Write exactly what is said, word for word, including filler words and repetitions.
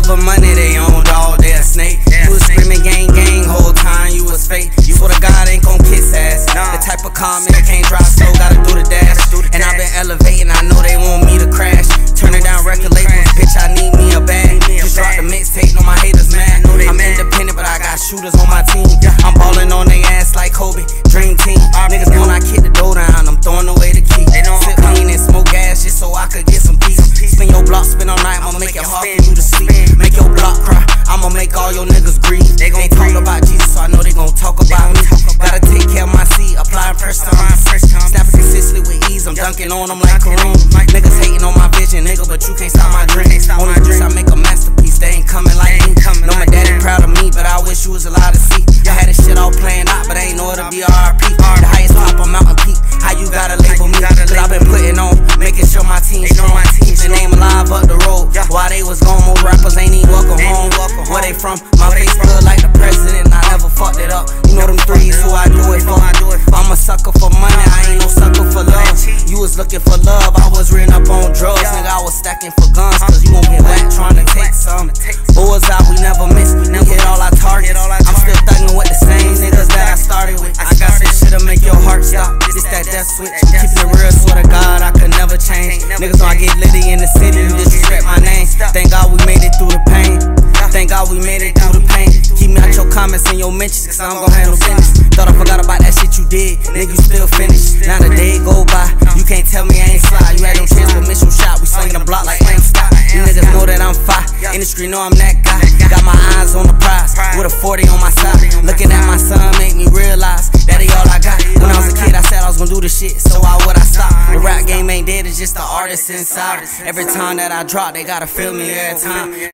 but money they own, dog, they a snake. You was screaming gang gang, whole time you was fake. You swear to God ain't gon' kiss ass. The type of comment can't drive slow, gotta do the dash. And I been elevating, I know they want me to crash. Turning down record labels, bitch, I need me a bag. Just drop the mixtape, know my haters mad. I'm independent, but I got shooters on my team. I'm ballin' on they ass like Kobe, dream team. Niggas know when I kick the dough down, I'm throwing away the key. Sip lean and smoke gas just so I could get some peace. Spin your block, spin all night, I'ma make it hard for you to sleep. Make your block cry, I'ma make all your niggas grieve. They gon' talk about Jesus, so I know they gon' talk about me. Gotta take care of my seed, applying pressure on me. Snapping consistently with ease, I'm dunking on them like Kareem. Niggas hating on my vision, nigga, but you can't stop my dream. On the juice, I make a masterpiece, they ain't coming like me. Know my daddy proud of me, but I wish you was allowed to see. I had this shit all playing out, but I ain't know it'll be a R P. The highest top on Mountain Peak, how you gotta label me? Cause I been putting on, making sure my team strong. Keep the name alive up the road. While they was gone, more rappers ain't even welcome home. Where they from? My face good like the president, I never fucked it up. You know them threes, who I do it for. I'm a sucker for money, I ain't no sucker for love. You was looking for love, I was written up on drugs. Nigga, I was stacking for guns, cause you won't get whacked trying to take some. Boys out, we never miss, we hit all our targets. I'm still thugging with the same niggas that I started with. I got some shit to make your heart stop, this that death switch. Keeping it real, swear to God, I could never change. Niggas know I get litty in the city, you disrespect my name. Thank God we made it through the pain. Thank God we made it through the pain. Keep me out your comments and your mentions, cause I'm gon' handle business. Thought I forgot about that shit you did, nigga, you still finished. Now the day go by, you can't tell me I ain't fly. You had no chance with mission shot, we slinging the block like Lane Scott. You niggas know that I'm fire, industry know I'm that guy. Got my eyes on the prize, with a forty on my side. Looking at my son make me realize that he all I got. When I was a kid I said I was gonna do the shit, so why would I stop? The rap game ain't dead, it's just the artist inside. Every time that I drop, they gotta feel me every time.